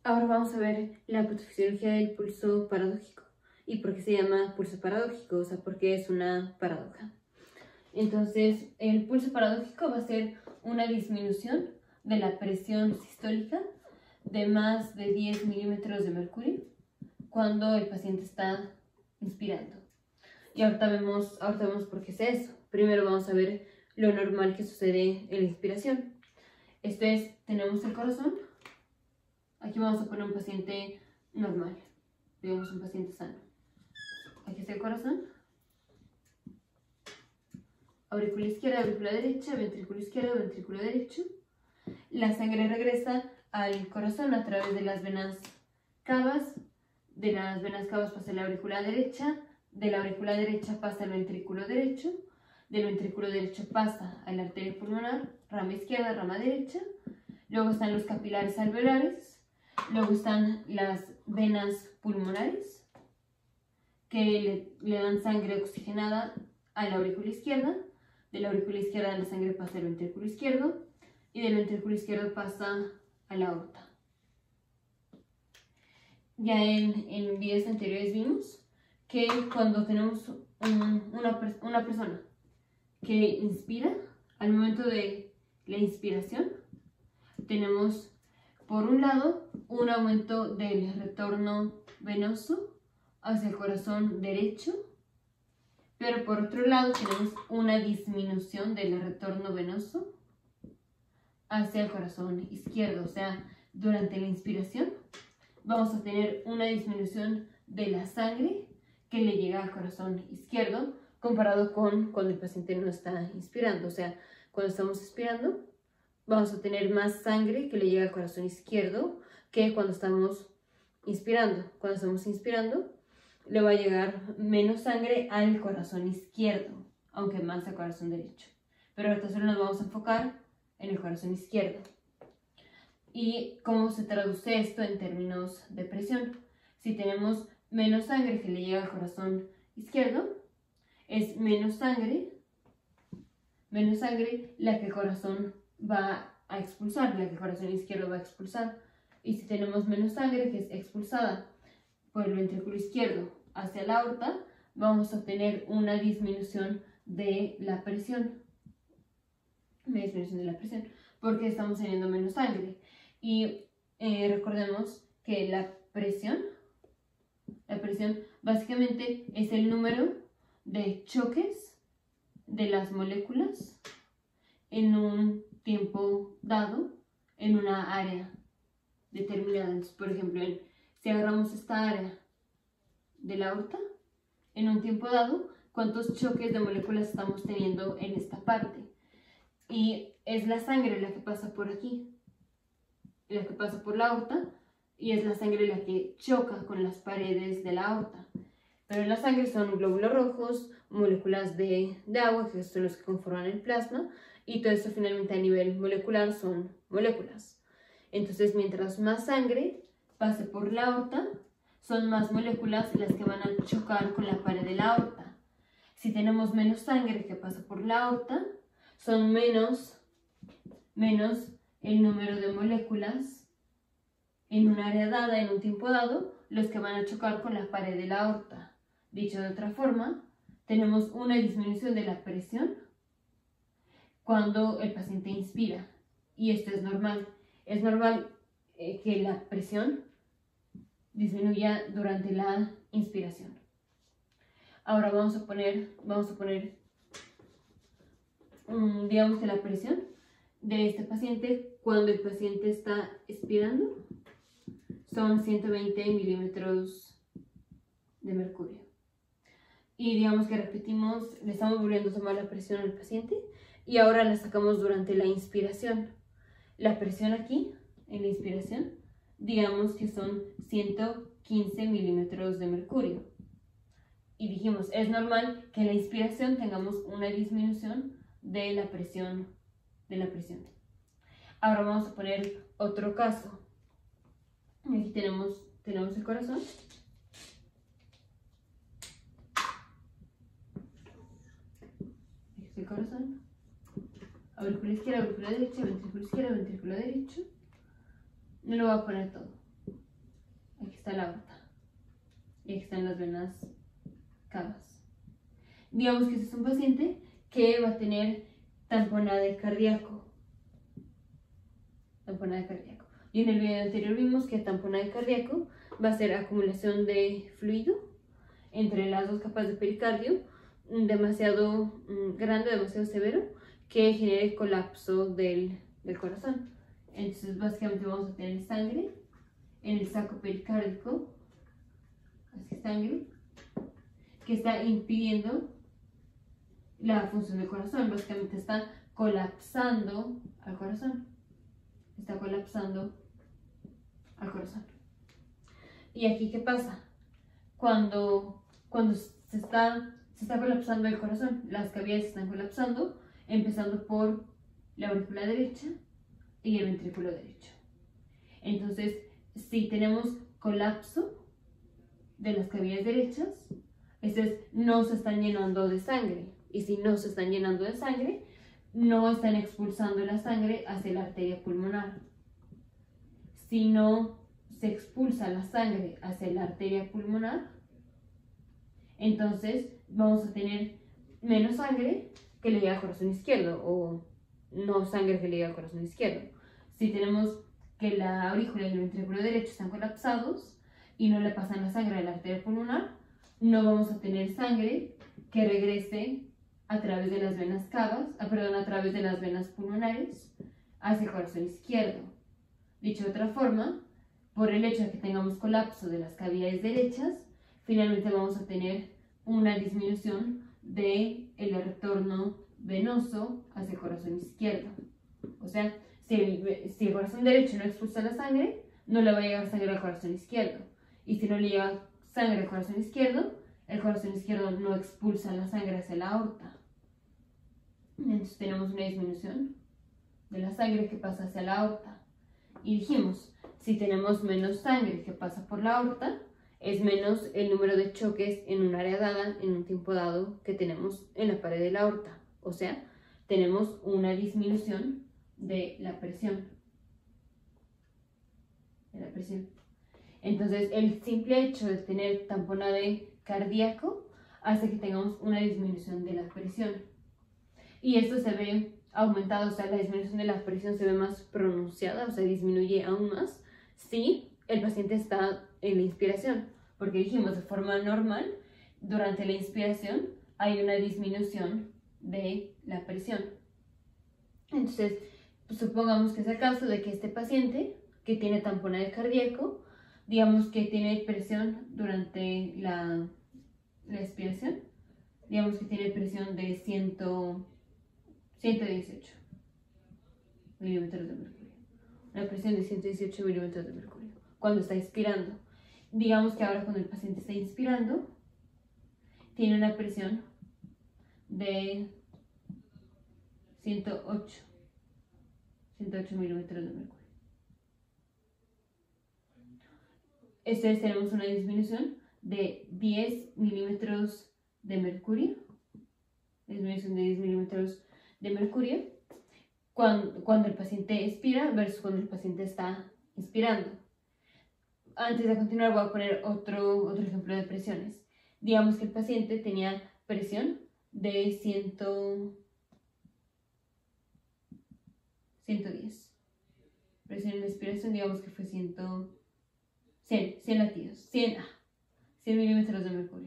Ahora vamos a ver la patofisiología del pulso paradójico y por qué se llama pulso paradójico, o sea, porque es una paradoja. Entonces, el pulso paradójico va a ser una disminución de la presión sistólica de más de 10 milímetros de mercurio cuando el paciente está inspirando. Y ahorita vemos por qué es eso. Primero vamos a ver lo normal que sucede en la inspiración. Esto es, tenemos el corazón. Aquí vamos a poner un paciente normal, digamos un paciente sano. Aquí está el corazón. Aurícula izquierda, aurícula derecha, ventrículo izquierdo, ventrículo derecho. La sangre regresa al corazón a través de las venas cavas. De las venas cavas pasa a la aurícula derecha. De la aurícula derecha pasa al ventrículo derecho. Del ventrículo derecho pasa a la arteria pulmonar, rama izquierda, rama derecha. Luego están los capilares alveolares. Luego están las venas pulmonares que le dan sangre oxigenada a la aurícula izquierda. De la aurícula izquierda la sangre pasa al ventrículo izquierdo y del ventrículo izquierdo pasa a la aorta. Ya en videos anteriores vimos que cuando tenemos una persona que inspira, al momento de la inspiración, tenemos por un lado un aumento del retorno venoso hacia el corazón derecho, pero por otro lado tenemos una disminución del retorno venoso hacia el corazón izquierdo. O sea, durante la inspiración vamos a tener una disminución de la sangre que le llega al corazón izquierdo comparado con cuando el paciente no está inspirando. O sea, cuando estamos inspirando vamos a tener más sangre que le llega al corazón izquierdo que cuando estamos inspirando. Cuando estamos inspirando le va a llegar menos sangre al corazón izquierdo, aunque más al corazón derecho. Pero ahorita solo nos vamos a enfocar en el corazón izquierdo. ¿Y cómo se traduce esto en términos de presión? Si tenemos menos sangre que le llega al corazón izquierdo, es menos sangre la que el corazón va a expulsar, la que el corazón izquierdo va a expulsar. Y si tenemos menos sangre que es expulsada por el ventrículo izquierdo hacia la aorta, vamos a tener una disminución de la presión. Porque estamos teniendo menos sangre. Y recordemos que la presión básicamente es el número de choques de las moléculas en un tiempo dado en una área determinada. Entonces, por ejemplo, si agarramos esta área de la aorta, en un tiempo dado, ¿cuántos choques de moléculas estamos teniendo en esta parte? Y es la sangre la que pasa por aquí, la que pasa por la aorta, y es la sangre la que choca con las paredes de la aorta. Pero la sangre son glóbulos rojos, moléculas de agua, que son los que conforman el plasma, y todo esto finalmente a nivel molecular son moléculas. Entonces, mientras más sangre pase por la aorta, son más moléculas las que van a chocar con la pared de la aorta. Si tenemos menos sangre que pasa por la aorta, son menos el número de moléculas en un área dada, en un tiempo dado, los que van a chocar con la pared de la aorta. Dicho de otra forma, tenemos una disminución de la presión cuando el paciente inspira. Y esto es normal. Es normal que la presión disminuya durante la inspiración. Ahora vamos a poner digamos que la presión de este paciente cuando el paciente está expirando son 120 milímetros de mercurio. Y digamos que repetimos, le estamos volviendo a tomar la presión al paciente y ahora la sacamos durante la inspiración. La presión aquí, en la inspiración, digamos que son 115 milímetros de mercurio. Y dijimos, es normal que en la inspiración tengamos una disminución de la presión. Ahora vamos a poner otro caso. Aquí tenemos el corazón. Aquí está el corazón. Aurícula izquierda, aurícula derecha, ventrículo izquierdo, ventrículo derecho. No lo voy a poner todo. está la aorta. Y aquí están las venas cavas. Digamos que este es un paciente que va a tener tamponade cardíaco. Tamponade cardíaco. Y en el video anterior vimos que tamponade cardíaco va a ser acumulación de fluido entre las dos capas de pericardio, demasiado grande, demasiado severo, que genere colapso del corazón. Entonces básicamente vamos a tener sangre en el saco pericárdico, así sangre, que está impidiendo la función del corazón. Básicamente está colapsando al corazón. Está colapsando al corazón. ¿Y aquí qué pasa? Cuando se está colapsando el corazón, las cavidades están colapsando, empezando por la aurícula derecha y el ventrículo derecho. Entonces, si tenemos colapso de las cavidades derechas, no se están llenando de sangre. Y si no se están llenando de sangre, no están expulsando la sangre hacia la arteria pulmonar. Si no se expulsa la sangre hacia la arteria pulmonar, entonces vamos a tener menos sangre que le llega al corazón izquierdo, o no sangre que le llega al corazón izquierdo. Si tenemos que la aurícula y el ventrículo derecho están colapsados y no le pasan la sangre a la arteria pulmonar, no vamos a tener sangre que regrese a través de las venas cavas, a través de las venas pulmonares hacia el corazón izquierdo. Dicho de otra forma, por el hecho de que tengamos colapso de las cavidades derechas, finalmente vamos a tener una disminución del retorno venoso hacia el corazón izquierdo. O sea, si el corazón derecho no expulsa la sangre, no le va a llegar sangre al corazón izquierdo. Y si no le llega sangre al corazón izquierdo, el corazón izquierdo no expulsa la sangre hacia la aorta. Entonces tenemos una disminución de la sangre que pasa hacia la aorta. Y dijimos, si tenemos menos sangre que pasa por la aorta, es menos el número de choques en un área dada, en un tiempo dado, que tenemos en la pared de la aorta. O sea, tenemos una disminución de la presión. Entonces, el simple hecho de tener tamponade cardíaco hace que tengamos una disminución de la presión. Y esto se ve aumentado, o sea, la disminución de la presión se ve más pronunciada, o sea, disminuye aún más si el paciente está en la inspiración. Porque dijimos, de forma normal, durante la inspiración hay una disminución de la presión. Entonces, pues, supongamos que es el caso de que este paciente que tiene tamponade cardíaco, digamos que tiene presión durante la expiración, digamos que tiene presión de 118 milímetros de mercurio. Una presión de 118 milímetros de mercurio cuando está inspirando. Digamos que ahora cuando el paciente está inspirando, tiene una presión de 108 milímetros de mercurio. Tenemos una disminución de 10 milímetros de mercurio. Disminución de 10 milímetros de mercurio cuando el paciente expira versus cuando el paciente está inspirando. Antes de continuar voy a poner otro ejemplo de presiones. Digamos que el paciente tenía presión de 110. Presión en la expiración, digamos que fue 100 latidos, 100 milímetros de mercurio.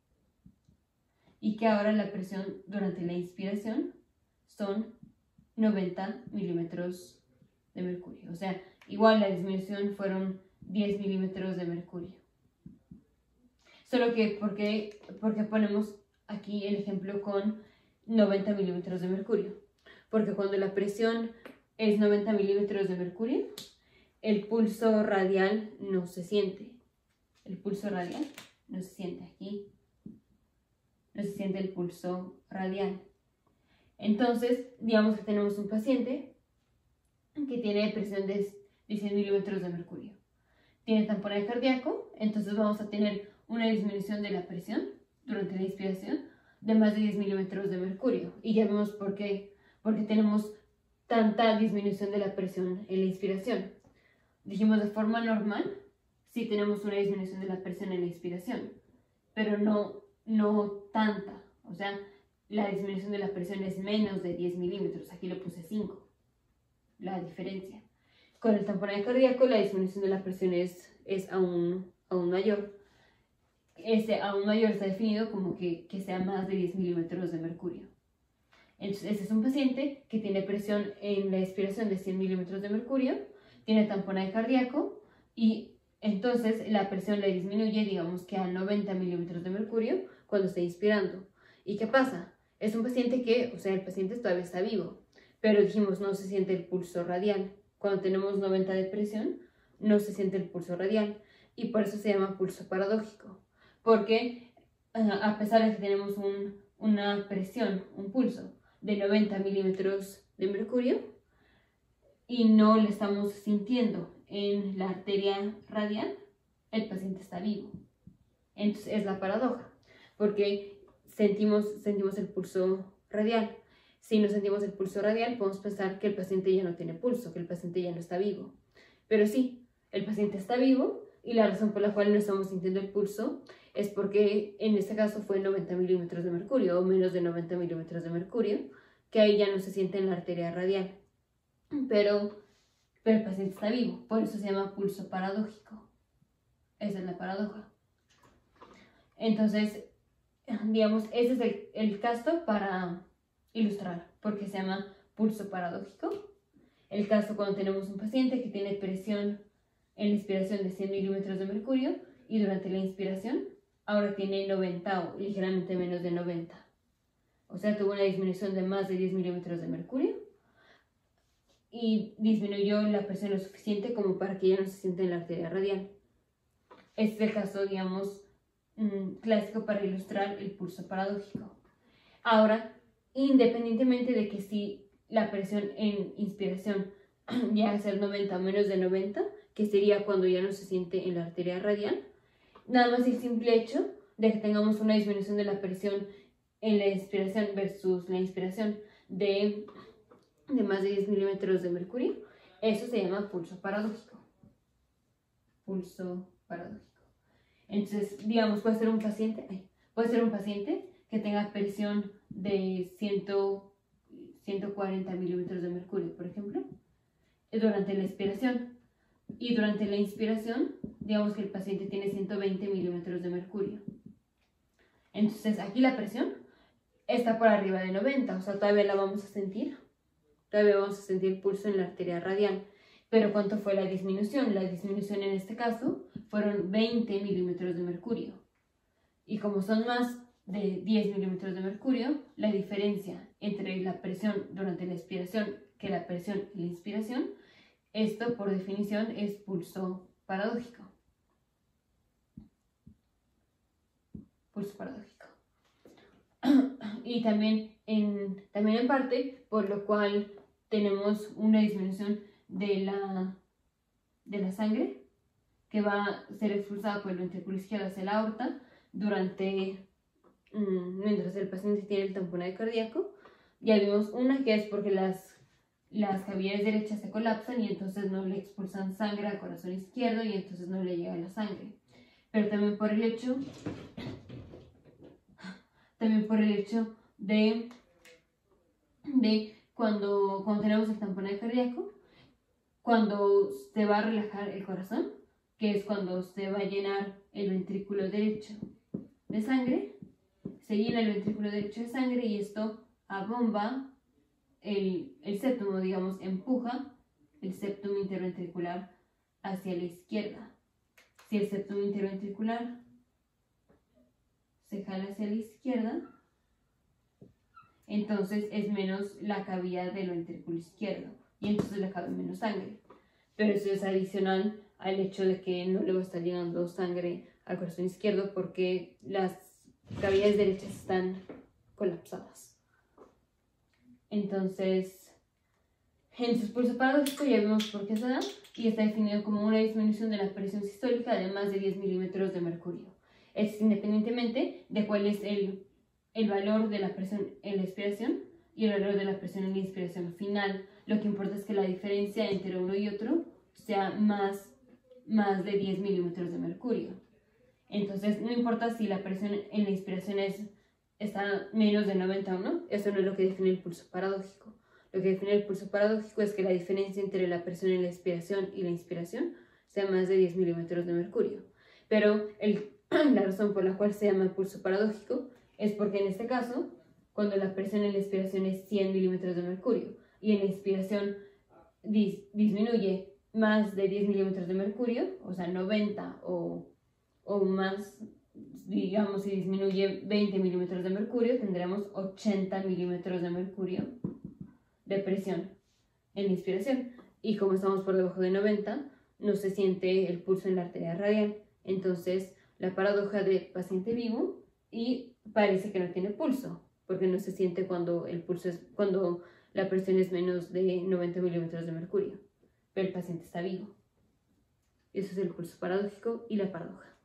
Y que ahora la presión durante la inspiración son 90 milímetros de mercurio. O sea, igual la disminución fueron 10 milímetros de mercurio. Solo que, ¿por qué ponemos aquí el ejemplo con 90 milímetros de mercurio? Porque cuando la presión es 90 milímetros de mercurio, el pulso radial no se siente. El pulso radial no se siente aquí. No se siente el pulso radial. Entonces, digamos que tenemos un paciente que tiene presión de 100 milímetros de mercurio. Tiene tamponade cardíaco, entonces vamos a tener una disminución de la presión durante la inspiración de más de 10 milímetros de mercurio. Y ya vemos por qué. Porque tenemos tanta disminución de la presión en la inspiración. Dijimos, de forma normal, sí tenemos una disminución de la presión en la inspiración, pero no tanta. O sea, la disminución de la presión es menos de 10 milímetros. Aquí lo puse 5, la diferencia. Con el tamponaje cardíaco la disminución de la presión es aún mayor. Aún mayor está definido como que sea más de 10 milímetros de mercurio. Entonces, este es un paciente que tiene presión en la expiración de 100 milímetros de mercurio, tiene tamponaje cardíaco y entonces la presión le disminuye, digamos que a 90 milímetros de mercurio cuando está inspirando. ¿Y qué pasa? Es un paciente que, o sea, el paciente todavía está vivo, pero dijimos no se siente el pulso radial. Cuando tenemos 90 de presión, no se siente el pulso radial y por eso se llama pulso paradójico, porque a pesar de que tenemos una presión, un pulso de 90 milímetros de mercurio y no le estamos sintiendo en la arteria radial, el paciente está vivo. Entonces es la paradoja, porque sentimos el pulso radial. Si no sentimos el pulso radial, podemos pensar que el paciente ya no tiene pulso, que el paciente ya no está vivo. Pero sí, el paciente está vivo y la razón por la cual no estamos sintiendo el pulso es porque en este caso fue 90 milímetros de mercurio o menos de 90 milímetros de mercurio, que ahí ya no se siente en la arteria radial. Pero el paciente está vivo, por eso se llama pulso paradójico. Esa es la paradoja. Entonces, digamos, ese es el caso para ilustrar, porque se llama pulso paradójico. El caso cuando tenemos un paciente que tiene presión en la inspiración de 100 milímetros de mercurio y durante la inspiración ahora tiene 90 o ligeramente menos de 90. O sea, tuvo una disminución de más de 10 milímetros de mercurio y disminuyó la presión lo suficiente como para que ya no se sienta en la arteria radial. Este es el caso, digamos, clásico para ilustrar el pulso paradójico. Ahora, independientemente de que si la presión en inspiración llega a ser 90 o menos de 90, que sería cuando ya no se siente en la arteria radial, nada más el simple hecho de que tengamos una disminución de la presión en la inspiración versus la inspiración de más de 10 milímetros de mercurio, eso se llama pulso paradójico. Pulso paradójico. Entonces, digamos, puede ser un paciente que tenga presión de 140 milímetros de mercurio, por ejemplo, durante la expiración. Y durante la inspiración, digamos que el paciente tiene 120 milímetros de mercurio. Entonces, aquí la presión está por arriba de 90, o sea, todavía la vamos a sentir. Todavía vamos a sentir el pulso en la arteria radial. Pero ¿cuánto fue la disminución? La disminución en este caso fueron 20 milímetros de mercurio. Y como son más de 10 milímetros de mercurio, la diferencia entre la presión durante la expiración que la presión y la inspiración, esto por definición es pulso paradójico. Pulso paradójico. Y también en parte, por lo cual tenemos una disminución de la sangre que va a ser expulsada por el ventrículo izquierdo hacia la aorta mientras el paciente tiene el tamponaje cardíaco. Ya vimos una que es porque las cavidades derechas se colapsan y entonces no le expulsan sangre al corazón izquierdo y entonces no le llega la sangre. Pero también por el hecho de cuando tenemos el tamponaje cardíaco, cuando se va a relajar el corazón, que es cuando se va a llenar el ventrículo derecho de sangre, se llena el ventrículo derecho de sangre y esto abomba el septum, digamos, empuja el septum interventricular hacia la izquierda. Si el septum interventricular se jala hacia la izquierda, entonces es menos la cavidad del ventrículo izquierdo y entonces le cabe menos sangre. Pero eso es adicional al hecho de que no le va a estar llegando sangre al corazón izquierdo porque las cavidades derechas están colapsadas. Entonces, en su pulso paradójico ya vemos por qué se da y está definido como una disminución de la presión sistólica de más de 10 milímetros de mercurio. Es independientemente de cuál es el valor de la presión en la expiración y el valor de la presión en la inspiración final. Lo que importa es que la diferencia entre uno y otro sea más más de 10 milímetros de mercurio. Entonces, no importa si la presión en la inspiración está menos de 90 o no, eso no es lo que define el pulso paradójico. Lo que define el pulso paradójico es que la diferencia entre la presión en la expiración y la inspiración sea más de 10 milímetros de mercurio. Pero la razón por la cual se llama pulso paradójico es porque en este caso, cuando la presión en la expiración es 100 milímetros de mercurio y en la inspiración disminuye más de 10 milímetros de mercurio, o sea, 90 o más, digamos, si disminuye 20 milímetros de mercurio, tendremos 80 milímetros de mercurio de presión en la inspiración. Y como estamos por debajo de 90, no se siente el pulso en la arteria radial. Entonces, la paradoja de paciente vivo y parece que no tiene pulso, porque no se siente cuando la presión es menos de 90 milímetros de mercurio, pero el paciente está vivo. Eso es el pulso paradójico y la paradoja.